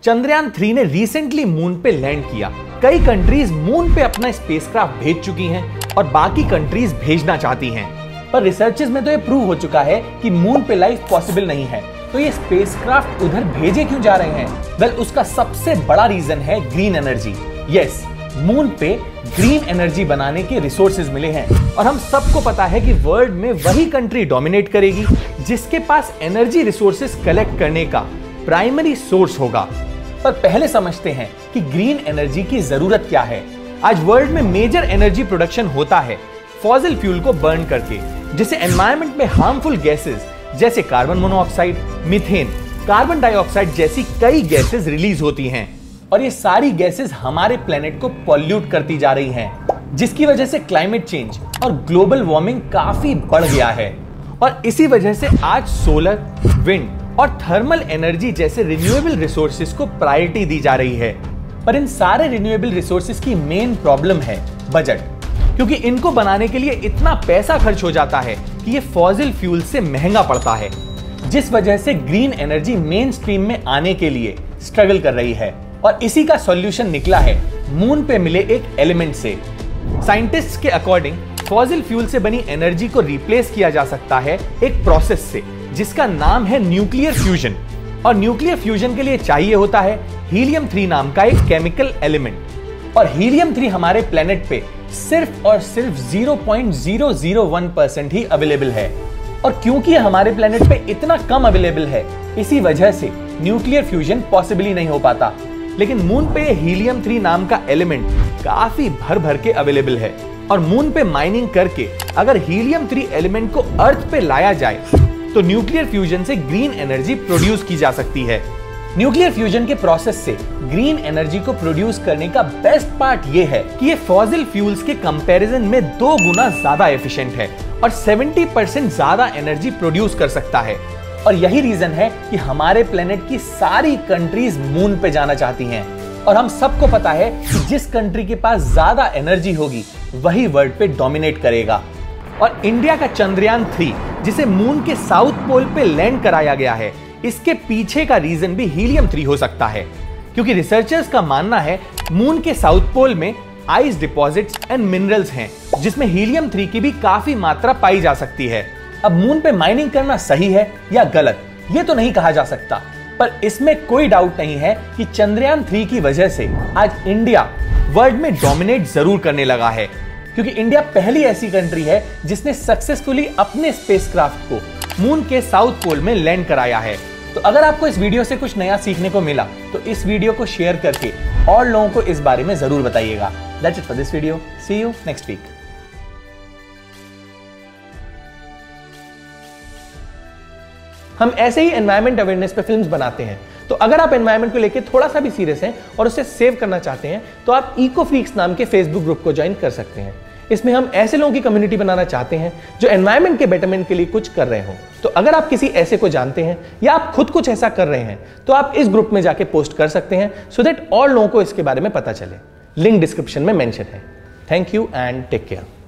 चंद्रयान 3 ने recently moon पे land किया। कई कंट्रीज मून पे अपना स्पेसक्राफ्ट भेज चुकी हैं और बाकी कंट्रीज भेजना चाहती हैं। पर रिसर्चेस में तो ये प्रूव हो चुका है कि मून पे लाइफ पॉसिबल नहीं है, तो ये स्पेसक्राफ्ट उधर भेजे क्यों जा रहे हैं? वेल, उसका सबसे बड़ा रीजन है ग्रीन एनर्जी। यस, मून पे ग्रीन एनर्जी बनाने के रिसोर्सेज मिले हैं और हम सबको पता है कि वर्ल्ड में वही कंट्री डोमिनेट करेगी जिसके पास एनर्जी रिसोर्सेज कलेक्ट करने का प्राइमरी सोर्स होगा। पर पहले समझते हैं कि ग्रीन एनर्जी की जरूरत क्या है। आज वर्ल्ड में मेजर एनर्जी प्रोडक्शन होता है फॉसिल फ्यूल को बर्न करके, जिससे एनवायरनमेंट में हार्मफुल गैसेस जैसे carbon monoxide, methane, carbon dioxide जैसी कई गैसेस रिलीज होती हैं और ये सारी गैसेस हमारे प्लेनेट को पॉल्यूट करती जा रही हैं, जिसकी वजह से क्लाइमेट चेंज और ग्लोबल वार्मिंग काफी बढ़ गया है। और इसी वजह से आज सोलर, विंड और थर्मल एनर्जी जैसे रिन्यूएबल रिसोर्सेज को प्रायोरिटी दी जा रही है। पर इन सारे रिन्यूएबल रिसोर्सेज की मेन प्रॉब्लम है बजट, क्योंकि इनको बनाने के लिए इतना पैसा खर्च हो जाता है कि ये फॉसिल फ्यूल से महंगा पड़ता है, जिस वजह से ग्रीन एनर्जी मेन स्ट्रीम में आने के लिए स्ट्रगल कर रही है। और इसी का सॉल्यूशन निकला है मून पे मिले एक एलिमेंट से। साइंटिस्ट्स के अकॉर्डिंग फॉसिल फ्यूल से बनी एनर्जी को रिप्लेस किया जा सकता है एक प्रोसेस से, जिसका नाम है न्यूक्लियर फ्यूजन। और न्यूक्लियर फ्यूजन के लिए चाहिए होता है हीलियम 3 नाम का एक केमिकल एलिमेंट। और हीलियम 3 हमारे प्लेनेट पे सिर्फ और सिर्फ 0.001% ही अवेलेबल है। और क्योंकि हमारे प्लेनेट पे इतना कम अवेलेबल है, इसी वजह से न्यूक्लियर फ्यूजन पॉसिबली नहीं हो पाता। लेकिन मून पे हीलियम 3 नाम का एलिमेंट काफी भर भर के अवेलेबल है और मून पे माइनिंग करके अगर हीलियम 3 एलिमेंट को अर्थ पे लाया जाए तो न्यूक्लियर फ्यूजन से ग्रीन एनर्जी प्रोड्यूस की जा सकती है। न्यूक्लियर फ्यूजन के प्रोसेस से ग्रीन एनर्जी को प्रोड्यूस करने का बेस्ट पार्ट ये है कि ये फॉसिल फ्यूल्स के कंपैरिजन में 2 गुना ज्यादा एफिशिएंट है और 70% ज्यादा एनर्जी प्रोड्यूस कर सकता है। और यही रीजन है कि हमारे प्लेनेट की सारी कंट्रीज मून पे जाना चाहती हैं। और हम सबको पता है कि जिस कंट्री के पास ज्यादा एनर्जी होगी वही वर्ल्ड पे डोमिनेट करेगा। और इंडिया का चंद्रयान 3, जिसे मून के साउथ पोल पे लैंड कराया गया है, इसके पीछे का रीजन भी हीलियम 3 हो सकता है, क्योंकि रिसर्चर्स का मानना है मून के साउथ पोल में आइस डिपॉजिट्स एंड मिनरल्स हैं, जिसमें हीलियम 3 की भी काफी मात्रा पाई जा सकती है। अब मून पे माइनिंग करना सही है या गलत, ये तो नहीं कहा जा सकता, पर इसमें कोई डाउट नहीं है कि चंद्रयान 3 की वजह से आज इंडिया वर्ल्ड में डोमिनेट जरूर करने लगा है, क्योंकि इंडिया पहली ऐसी कंट्री है जिसने सक्सेसफुली अपने स्पेसक्राफ्ट को मून के साउथ पोल में लैंड कराया है। तो अगर आपको इस वीडियो से कुछ नया सीखने को मिला तो इस वीडियो को शेयर करके और लोगों को इस बारे में जरूर बताइएगा। That's it for this video. See you next week. हम ऐसे ही एनवायरमेंट अवेयरनेस पे फिल्म्स बनाते हैं, तो अगर आप एनवायरमेंट को लेके थोड़ा सा भी सीरियस हैं और उसे सेव करना चाहते हैं तो आप इको फ्रीक्स नाम के फेसबुक ग्रुप को ज्वाइन कर सकते हैं। इसमें हम ऐसे लोगों की कम्युनिटी बनाना चाहते हैं जो एनवायरमेंट के बेटरमेंट के लिए कुछ कर रहे हो। तो अगर आप किसी ऐसे को जानते हैं या आप खुद कुछ ऐसा कर रहे हैं तो आप इस ग्रुप में जाके पोस्ट कर सकते हैं, सो दैट और लोगों को इसके बारे में पता चले। लिंक डिस्क्रिप्शन में मेंशन है। Thank you and take care.